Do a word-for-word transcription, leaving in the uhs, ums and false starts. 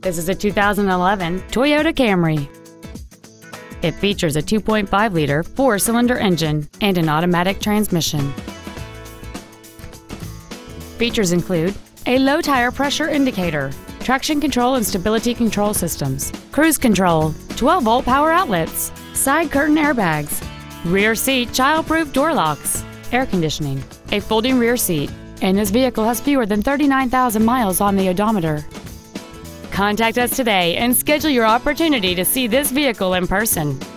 This is a two thousand eleven Toyota Camry. It features a two point five liter four-cylinder engine and an automatic transmission. Features include a low tire pressure indicator, traction control and stability control systems, cruise control, twelve volt power outlets, side curtain airbags, rear seat child-proof door locks, air conditioning, a folding rear seat, and this vehicle has fewer than thirty-nine thousand miles on the odometer. Contact us today and schedule your opportunity to see this vehicle in person.